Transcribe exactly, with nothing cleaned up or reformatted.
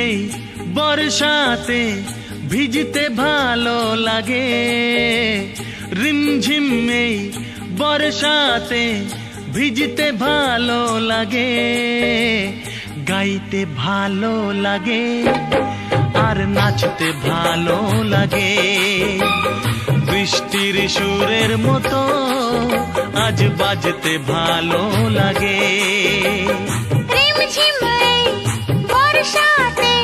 এই বর্ষাতে ভিজতে ভালো লাগে, রিমঝিম এই বর্ষাতে ভিজতে ভালো লাগে, গাইতে ভালো লাগে আর নাচতে ভালো লাগে। বৃষ্টির সুরের মতো আজ বাজতে ভালো লাগে। রিমঝিম এই বর্ষাতে